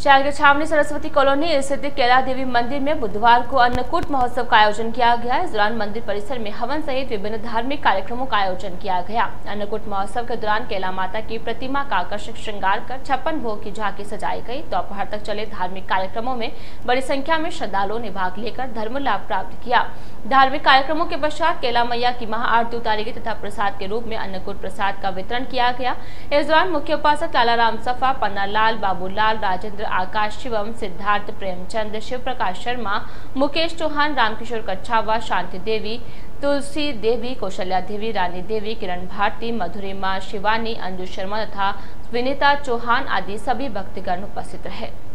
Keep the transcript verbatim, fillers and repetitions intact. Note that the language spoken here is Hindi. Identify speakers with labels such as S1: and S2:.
S1: शहर के छावनी सरस्वती कॉलोनी स्थित केला देवी मंदिर में बुधवार को अन्नकूट महोत्सव का आयोजन किया गया। इस दौरान मंदिर परिसर में हवन सहित विभिन्न धार्मिक कार्यक्रमों का आयोजन किया गया। अन्नकूट महोत्सव के दौरान केला माता की प्रतिमा का आकर्षक श्रृंगार कर छप्पन भोग की झांकी सजाई गई। दोपहर तक चले धार्मिक कार्यक्रमों में बड़ी संख्या में श्रद्धालुओं ने भाग लेकर धर्म लाभ प्राप्त किया। धार्मिक कार्यक्रमों के पश्चात केला मैया की महाआरती उतारी गई तथा प्रसाद के रूप में अन्नकूट प्रसाद का वितरण किया गया। इस दौरान मुख्य उपासक लालाराम सफा, पन्ना लाल, बाबूलाल, राजेंद्र, आकाश शिवम, सिद्धार्थ, प्रेमचंद, शिव प्रकाश शर्मा, मुकेश चौहान, रामकिशोर कच्छावा, शांति देवी, तुलसी देवी, कौशल्या देवी, रानी देवी, किरण भारती, मधुरिमा, शिवानी, अंजू शर्मा तथा विनीता चौहान आदि सभी भक्तगण उपस्थित रहे।